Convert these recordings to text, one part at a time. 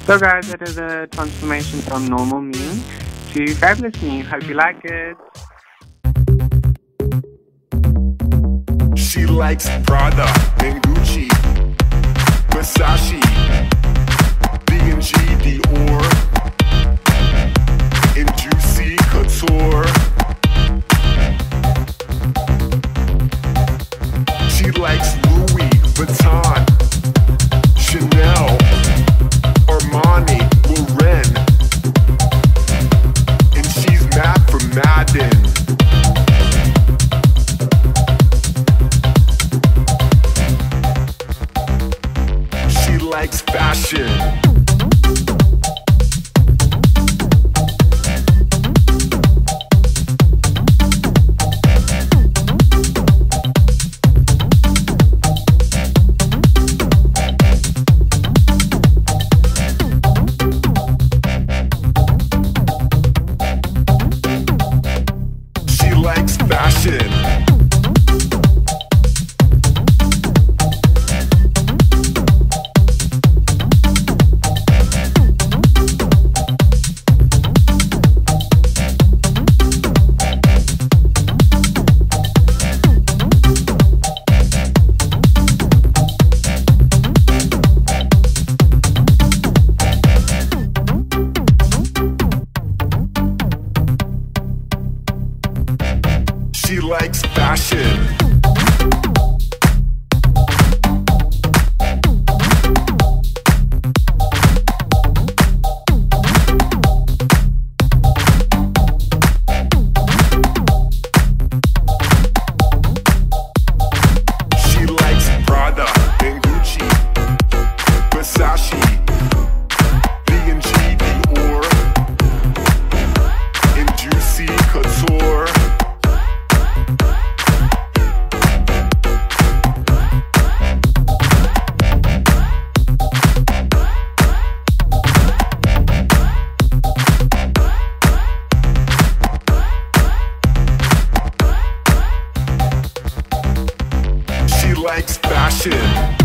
So guys, it is a transformation from normal me to fabulous me. Hope you like it. She likes Prada and Gucci, Versace, B&G, Dior, and Juicy Couture. She likes Louis Vuitton, Chanel, Armani, Lauren, and she's mad for Madden. She likes fashion. She likes fashion. She likes Prada and Gucci, Versace, B&G, Dior, and Juicy Couture. She likes fashion.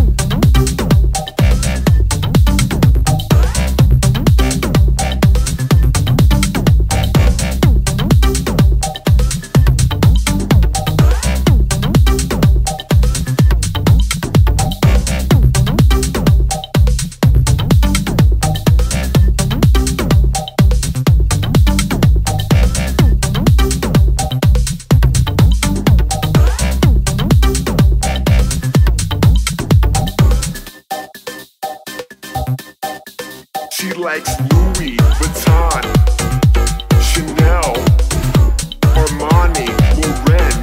She likes Louis Vuitton, Chanel, Armani, Lauren,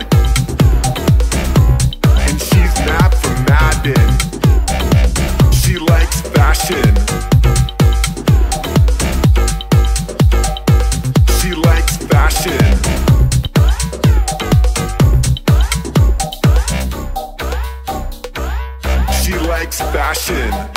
and she's mad for Madden. She likes fashion. She likes fashion. She likes fashion.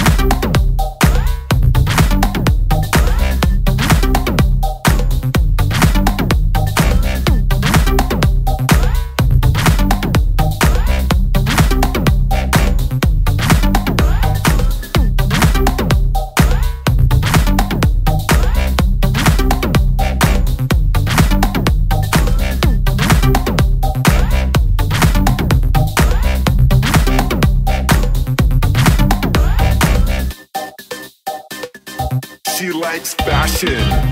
She likes fashion.